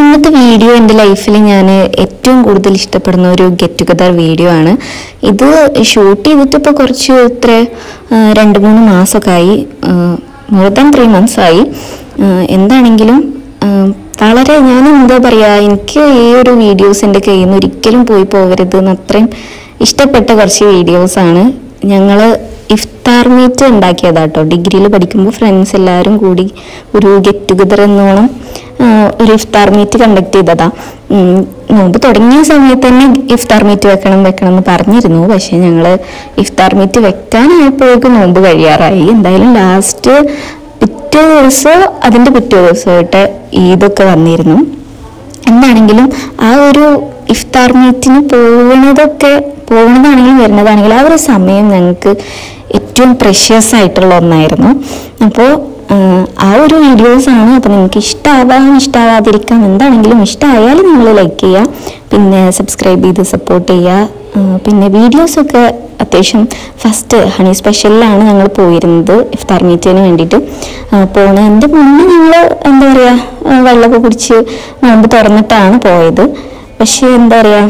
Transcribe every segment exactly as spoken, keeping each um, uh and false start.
ഇന്നത്തെ വീഡിയോ എൻ്റെ ലൈഫിൽ ഞാൻ ഏറ്റവും കൂടുതൽ ഇഷ്ടപ്പെടുന്ന ഒരു ഗെറ്റ് ടുഗദർ വീഡിയോ ആണ്. ഇത് ഷൂട്ട് ചെയ്തിട്ട് ഇപ്പോൾ കുറച്ച് ഇത്ര രണ്ട് മൂന്ന് മാസമൊക്കെ ആയി, മോർ ദാൻ ത്രീ മന്ത്സ് ആയി. എന്താണെങ്കിലും വളരെ ഞാൻ എന്താ പറയുക, എനിക്ക് ഈ ഒരു വീഡിയോസ് എൻ്റെ കയ്യിൽ നിന്ന് ഒരിക്കലും പോയി പോകരുത് എന്ന് അത്രയും ഇഷ്ടപ്പെട്ട കുറച്ച് വീഡിയോസാണ്. ഞങ്ങൾ ഇഫ്താർ മീറ്റ് ഉണ്ടാക്കിയതാട്ടോ. ഡിഗ്രിയിൽ പഠിക്കുമ്പോൾ ഫ്രണ്ട്സ് എല്ലാവരും കൂടി ഒരു ഗെറ്റ് ടുഗദർ എന്നോണം ഒരു ഇഫ്താർ മീറ്റ് കണ്ടക്ട് ചെയ്തതാ. നോമ്പ് തുടങ്ങിയ സമയത്ത് തന്നെ ഇഫ്താർ മീറ്റ് വെക്കണം വെക്കണം എന്ന് പറഞ്ഞിരുന്നു. പക്ഷെ ഞങ്ങൾ ഇഫ്താർ മീറ്റ് വെക്കാനായപ്പോഴേക്കും നോമ്പ് കഴിയാറായി. എന്തായാലും ലാസ്റ്റ് പിറ്റേ ദിവസം അതിൻ്റെ പിറ്റേ ദിവസമായിട്ട് ഈദൊക്കെ വന്നിരുന്നു. എന്താണെങ്കിലും ആ ഒരു ഇഫ്താർ മീറ്റിന് പോകുന്നതൊക്കെ പോകുന്നതാണെങ്കിലും വരുന്നതാണെങ്കിലും ആ ഒരു സമയം ഞങ്ങൾക്ക് ഏറ്റവും പ്രഷ്യസ് ആയിട്ടുള്ള ഒന്നായിരുന്നു. അപ്പോൾ ആ ഒരു വീഡിയോസാണ്. അപ്പോൾ നിങ്ങൾക്ക് ഇഷ്ടമാവാം ഇഷ്ടമാവാതിരിക്കാം, എന്താണെങ്കിലും ഇഷ്ടമായാലും നിങ്ങൾ ലൈക്ക് ചെയ്യുക, പിന്നെ സബ്സ്ക്രൈബ് ചെയ്ത് സപ്പോർട്ട് ചെയ്യുക. പിന്നെ വീഡിയോസൊക്കെ അത്യാവശ്യം ഫസ്റ്റ് ഹണി സ്പെഷ്യലിലാണ് ഞങ്ങൾ പോയിരുന്നത് ഇഫ്താർ മീറ്റിന് വേണ്ടിയിട്ട്. പോണതിൻ്റെ മുന്നേ ഞങ്ങൾ എന്താ പറയുക വെള്ളമൊക്കെ കുടിച്ച് നോമ്പ് തുറന്നിട്ടാണ് പോയത്. പക്ഷേ എന്താ പറയുക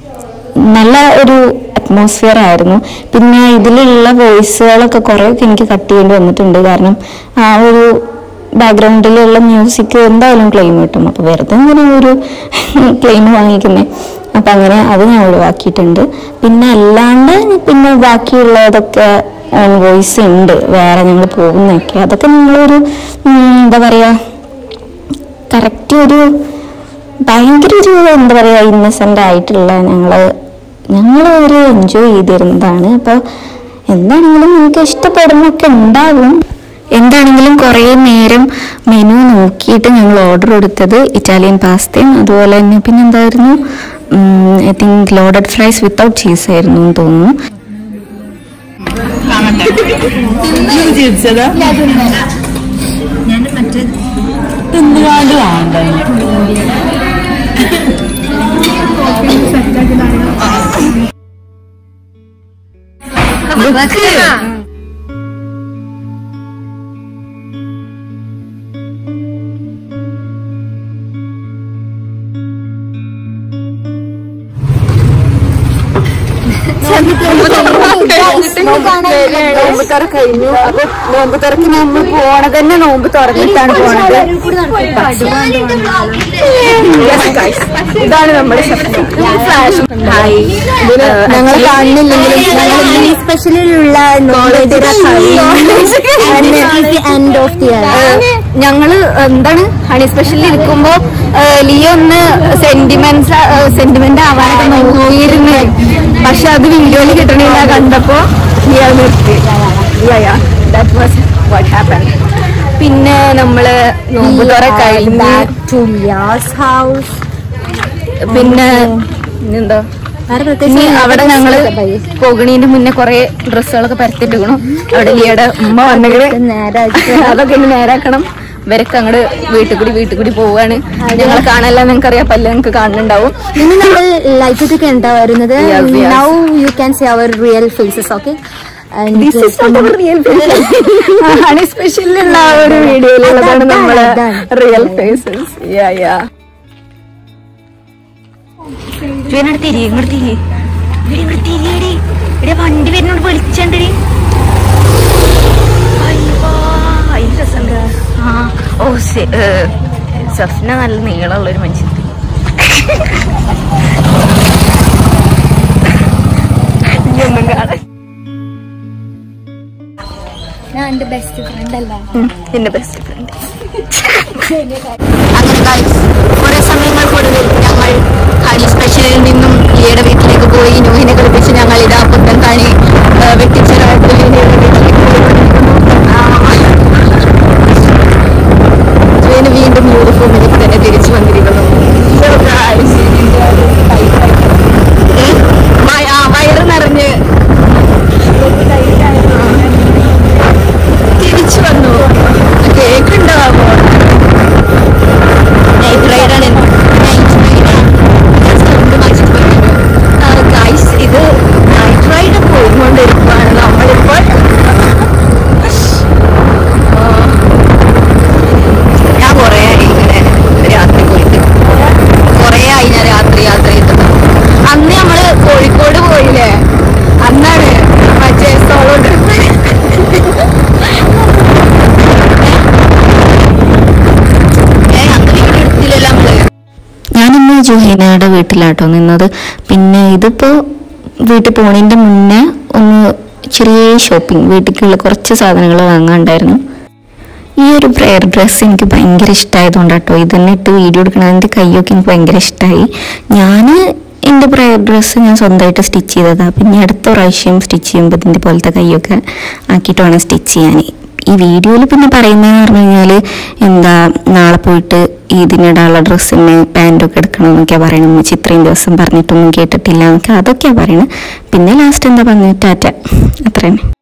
നല്ല ഒരു അറ്റ്മോസ്ഫിയർ ആയിരുന്നു. പിന്നെ ഇതിലുള്ള വോയിസുകളൊക്കെ കുറേയൊക്കെ എനിക്ക് കട്ട് ചെയ്യേണ്ടി വന്നിട്ടുണ്ട്. കാരണം ആ ഒരു ബാക്ക്ഗ്രൗണ്ടിലുള്ള മ്യൂസിക് എന്തായാലും ക്ലെയിം കിട്ടും. അപ്പോൾ വെറുതെ ഇങ്ങനെ ഒരു ക്ലെയിം വാങ്ങിക്കുന്നത്, അപ്പം അങ്ങനെ അത് ഞാൻ ഒഴിവാക്കിയിട്ടുണ്ട്. പിന്നെ അല്ലാണ്ട് പിന്നെ ബാക്കിയുള്ളതൊക്കെ ഓൺ വോയിസ് ഉണ്ട് വേറെ ഞങ്ങൾ പോകുന്നതൊക്കെ. അതൊക്കെ നിങ്ങളൊരു എന്താ പറയുക കറക്റ്റ് ഒരു ഭയങ്കര ഒരു എന്താ പറയുക ഇന്നസെൻ്റ് ആയിട്ടുള്ള ഞങ്ങൾ ഞങ്ങൾ ഒരു എൻജോയ് ചെയ്തിരുന്നതാണ്. അപ്പോൾ എന്താണെങ്കിലും നിങ്ങൾക്ക് ഇഷ്ടപ്പെടുന്നൊക്കെ ഉണ്ടാകും. എന്താണെങ്കിലും കുറേ നേരം മെനു നോക്കിയിട്ട് ഞങ്ങൾ ഓർഡർ കൊടുത്തത് ഇറ്റാലിയൻ പാസ്തയും അതുപോലെ തന്നെ പിന്നെ എന്തായിരുന്നു I think loaded fries without cheese ആയിരുന്നു എന്ന് തോന്നുന്നു. നോമ്പ് തുറ കഴിഞ്ഞു. അപ്പൊ നോമ്പ് തുറക്ക് നമ്മൾ പോണത് തന്നെ നോമ്പ് തുറന്നിട്ടാണ് പോണത്. ഇതാണ് നമ്മുടെ ഞങ്ങൾ കാണുന്നില്ലെങ്കിലും സ്പെഷ്യലിലുള്ള ഞങ്ങള് എന്താണ് ഹണി സ്പെഷ്യലിൽ ഇരിക്കുമ്പോ ലിയോ ഒന്ന് സെന്റിമെന്റ് സെന്റിമെന്റ് ആവാനൊക്കെ നോക്കിയിരുന്നു. പക്ഷെ അത് വീഡിയോയിൽ കിട്ടണില്ല. കണ്ടപ്പോ ലിയോ നിർത്തി. That was what happened. പിന്നെ നമ്മള് നോമ്പ് തുറ കഴിഞ്ഞ് പിന്നെ എന്താ അവിടെ ഞങ്ങള് പോകണീന്റെ മുന്നേ കൊറേ ഡ്രസ്സുകളൊക്കെ പരത്തിട്ടിരിക്കണു. അവിടെ ലിയുടെ ഉമ്മ വന്നെങ്കിൽ അതൊക്കെ ഇനി നേരാക്കണം. ഇവരൊക്കെ അങ്ങോട്ട് വീട്ടിൽ കൂടി വീട്ടിൽ കൂടി പോവാണ്. ഞങ്ങളെ കാണാനല്ല നിങ്ങൾക്ക് അറിയാം, പല നിങ്ങൾക്ക് കാണുന്നുണ്ടാവും. ഇനി നമ്മൾ ലൈറ്റൊക്കെ ഉണ്ടാ വരുന്നത്. Now you can see our real faces. Okay, honey സ്പെഷ്യലുള്ള ഒരു വീഡിയോയിലുള്ളതാണ് നമ്മളെ റിയൽ ഫേസസ്. തിരി ഇങ്ങോട്ട് തിരി ഇവിടെ തിരിയടി ഇവിടെ വണ്ടി വരുന്നോട് വിളിച്ചണ്ടടി. ആ ഓ സഫ്ന നല്ല നീളമുള്ള ഒരു മനുഷ്യൻ. ഒന്നും കാണാൻ ഞാൻ എന്റെ ബെസ്റ്റ് ഫ്രണ്ട് അല്ല, എന്റെ ബെസ്റ്റ് ഫ്രണ്ട്. അങ്ങനെ കുറെ സമയങ്ങൾക്കൊടുവിൽ ഞങ്ങൾ ഹണി സ്പെഷ്യലിൽ നിന്നും ലിയയുടെ വീട്ടിലേക്ക് പോയി. നൂഹിനെ കളിപ്പിച്ച് ഞങ്ങൾ ഇതാ പുത്തൻ കാണി വെട്ടിച്ചെറായിട്ട് ലിയയുടെ വീട്ടിലേക്ക് പോയി വീണ്ടും യൂണിഫോമിലേക്ക് തന്നെ തിരിച്ചു വന്നിരിക്കുന്നു. വയറ് നിറഞ്ഞ് തിരിച്ചു വന്നു. കേക്ക് ഉണ്ടാവോ? നൈറ്റ് റൈഡ് ജുഹൈനയുടെ വീട്ടിലാട്ടോ നിന്നത്. പിന്നെ ഇതിപ്പോൾ വീട്ടിൽ പോണതിൻ്റെ മുന്നേ ഒന്ന് ചെറിയ ഷോപ്പിംഗ്, വീട്ടിലേക്കുള്ള കുറച്ച് സാധനങ്ങൾ വാങ്ങാണ്ടായിരുന്നു. ഈ ഒരു പ്രെയർ ഡ്രസ്സ് എനിക്ക് ഭയങ്കര ഇഷ്ടമായതുകൊണ്ട് കേട്ടോ ഇത് തന്നെ ഇട്ട് വീഡിയോ എടുക്കണം. എൻ്റെ കൈയൊക്കെ എനിക്ക് ഭയങ്കര ഇഷ്ടമായി. ഞാൻ എൻ്റെ പ്രെയർ ഡ്രസ്സ് ഞാൻ സ്വന്തമായിട്ട് സ്റ്റിച്ച് ചെയ്തതാണ്. പിന്നെ അടുത്ത പ്രാവശ്യം സ്റ്റിച്ച് ചെയ്യുമ്പോൾ ഇതിൻ്റെ പോലത്തെ കൈയൊക്കെ ആക്കിയിട്ട് വേണം സ്റ്റിച്ച് ചെയ്യാൻ. ഈ വീഡിയോയിൽ പിന്നെ പറയുന്നതെന്ന് പറഞ്ഞു കഴിഞ്ഞാൽ എന്താ നാളെ പോയിട്ട് ഇതിനിടാനുള്ള ഡ്രസ്സിന് പാൻറ്റൊക്കെ എടുക്കണം എന്നൊക്കെയാണ് പറയണം. ഉമ്മച്ചി ഇത്രയും ദിവസം പറഞ്ഞിട്ടൊന്നും കേട്ടിട്ടില്ല എന്നൊക്കെ അതൊക്കെയാണ് പറയണത്. പിന്നെ ലാസ്റ്റ് എന്താ പറഞ്ഞത്, ടാറ്റ, അത്ര തന്നെ.